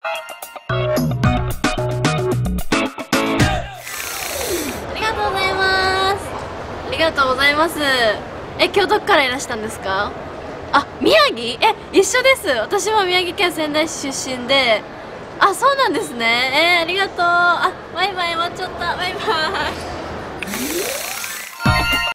ありがとうございます。ありがとうございます。今日どっからいらしたんですか？あ、宮城？一緒です。私も宮城県仙台市出身で。あ、そうなんですね。ありがとう。あ、バイバイ、終わっちゃった。バイバイ。